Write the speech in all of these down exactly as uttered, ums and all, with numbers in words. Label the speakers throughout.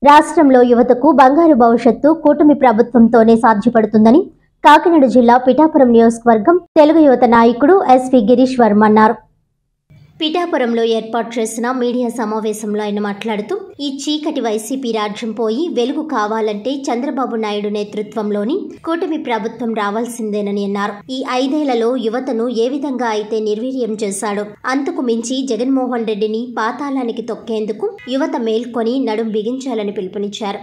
Speaker 1: రాష్ట్రంలో యువతకు బంగారు భవిష్యత్తు కూటమి ప్రభుత్వంతోనే సాధ్యపడుతుందని కాకినాడ జిల్లా పిఠాపురం నియోజకవర్గం తెలుగు యువత నాయకుడు ఎస్వి గిరీష్ వర్మ అన్నారు. పిఠాపురంలో ఏర్పాటు చేసిన మీడియా సమావేశంలో ఆయన మాట్లాడుతూ ఈ చీకటి వైసీపీ రాజ్యం పోయి వెలుగు కావాలంటే చంద్రబాబు నాయుడు నేతృత్వంలోని కూటమి ప్రభుత్వం రావాల్సిందేనని అన్నారు. ఈ ఐదేళ్లలో యువతను ఏ విధంగా అయితే నిర్వీర్యం చేశాడో అంతకు మించి జగన్మోహన్ రెడ్డిని పాతాళానికి తొక్కేందుకు యువత మేల్కొని నడుం బిగించాలని పిలుపునిచ్చారు.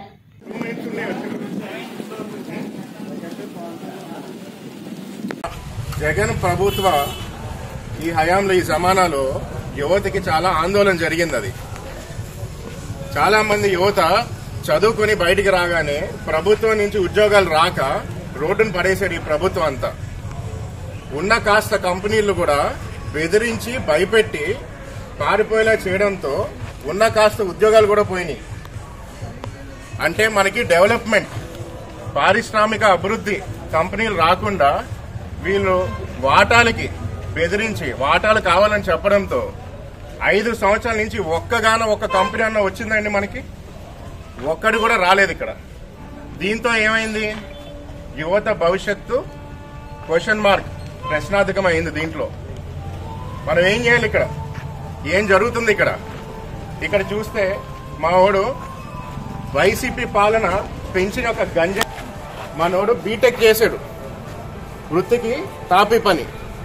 Speaker 2: జగన్ ప్రభుత్వ ఈ హయాంలో ఈ జమానాలో యువతకి చాలా ఆందోళన జరిగింది. అది చాలా మంది యువత చదువుకుని బయటికి రాగానే ప్రభుత్వం నుంచి ఉద్యోగాలు రాక రోడ్డును పడేశారు ఈ ప్రభుత్వం అంతా. ఉన్న కాస్త కంపెనీలు కూడా బెదిరించి భయపెట్టి పారిపోయేలా చేయడంతో ఉన్న కాస్త ఉద్యోగాలు కూడా పోయినాయి. అంటే మనకి డెవలప్మెంట్, పారిశ్రామిక అభివృద్ధి కంపెనీలు రాకుండా వీళ్ళు వాటాలకి బెదిరించి వాటాలు కావాలని చెప్పడంతో ఐదు సంవత్సరాల నుంచి ఒక్కగానో ఒక్క కంపెనీ అన్న వచ్చిందండి మనకి? ఒక్కడి కూడా రాలేదు ఇక్కడ. దీంతో ఏమైంది? యువత భవిష్యత్తు క్వశ్చన్ మార్క్, ప్రశ్నార్థకం అయింది. దీంట్లో మనం ఏం చేయాలి? ఇక్కడ ఏం జరుగుతుంది? ఇక్కడ ఇక్కడ చూస్తే మావాడు వైసీపీ పాలన పెంచిన ఒక గంజా, మనోడు బీటెక్ చేశాడు, వృత్తికి తాపి పని,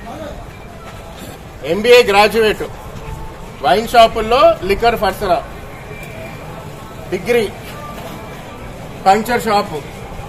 Speaker 2: ఎంబీఏ గ్రాడ్యుయేట్, వైన్ షాపుల్లో లిక్కర్ ఫర్సరా, డిగ్రీ, పంక్చర్ షాపు,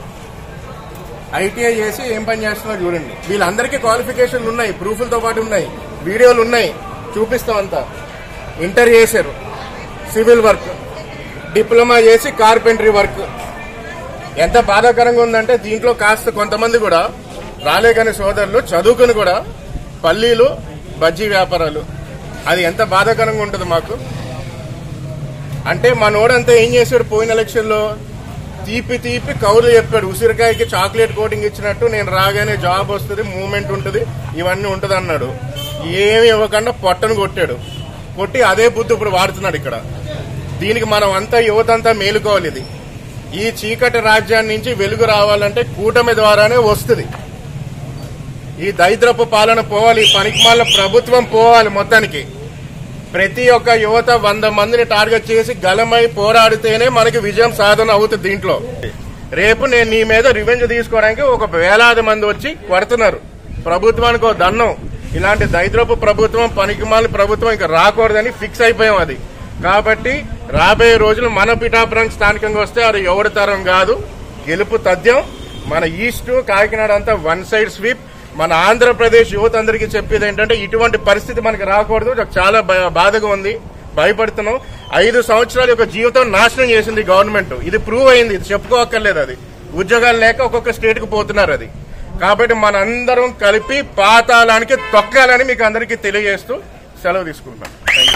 Speaker 2: ఐటీఐ చేసి ఏం పని చేస్తున్నారు చూడండి. వీళ్ళందరికీ క్వాలిఫికేషన్లు ఉన్నాయి, ప్రూఫ్లతో పాటు ఉన్నాయి, వీడియోలు ఉన్నాయి, చూపిస్తాం అంతా. ఇంటర్ చేశారు, సివిల్ వర్క్, డిప్లొమా చేసి కార్పెంటరీ వర్క్. ఎంత బాధాకరంగా ఉందంటే దీంట్లో కాస్త కొంతమంది కూడా రాలేకని సోదరులు చదువుకుని కూడా పల్లీలు బజ్జీ వ్యాపారాలు. అది ఎంత బాధాకరంగా ఉంటుంది మాకు. అంటే మనోడంతా ఏం చేశాడు? పోయిన ఎలక్షన్ లో తీపి తీపి కౌలు చెప్పాడు, ఉసిరికాయకి చాక్లెట్ కోటింగ్ ఇచ్చినట్టు నేను రాగానే జాబ్ వస్తుంది, మూవ్మెంట్ ఉంటుంది, ఇవన్నీ ఉంటుంది అన్నాడు. ఏమి ఇవ్వకుండా పొట్టను కొట్టాడు. కొట్టి అదే బుద్ధి ఇప్పుడు వాడుతున్నాడు ఇక్కడ. దీనికి మనం అంతా యువత అంతా మేలుకోవాలి. ఇది ఈ చీకటి రాజ్యాన్ని నుంచి వెలుగు రావాలంటే కూటమి ద్వారానే వస్తుంది. ఈ దరిద్రపు పాలన పోవాలి, పనికిమాల ప్రభుత్వం పోవాలి. మొత్తానికి ప్రతి ఒక్క యువత వంద మందిని టార్గెట్ చేసి గలమై పోరాడితేనే మనకి విజయం సాధన అవుతుంది. దీంట్లో రేపు నేను నీ మీద రివెంజ్ తీసుకోవడానికి ఒక వేలాది మంది వచ్చి కొడుతున్నారు. ప్రభుత్వానికి దన్నం. ఇలాంటి దరిద్రపు ప్రభుత్వం, పనికిమాల ప్రభుత్వం ఇంకా రాకూడదని ఫిక్స్ అయిపోయాం. అది కాబట్టి రాబోయే రోజులు మన పిఠాపురం స్థానికంగా వస్తే అది ఎవరి తరం కాదు, గెలుపు తథ్యం. మన ఈస్ట్ కాకినాడ అంతా వన్ సైడ్ స్వీప్. మన ఆంధ్రప్రదేశ్ యువత అందరికీ చెప్పేది ఏంటంటే ఇటువంటి పరిస్థితి మనకి రాకూడదు. చాలా బాధగా ఉంది, భయపడుతున్నాం. ఐదు సంవత్సరాలు ఒక జీవితం నాశనం చేసింది గవర్నమెంట్. ఇది ప్రూవ్ అయింది, ఇది చెప్పుకోక్కర్లేదు. అది ఉద్యోగాలు లేక ఒక్కొక్క స్టేట్ కు పోతున్నారు. అది కాబట్టి మనందరం కలిపి పాతాళానికి తొక్కాలని మీకు అందరికీ తెలియజేస్తూ సెలవు తీసుకుంటున్నాం.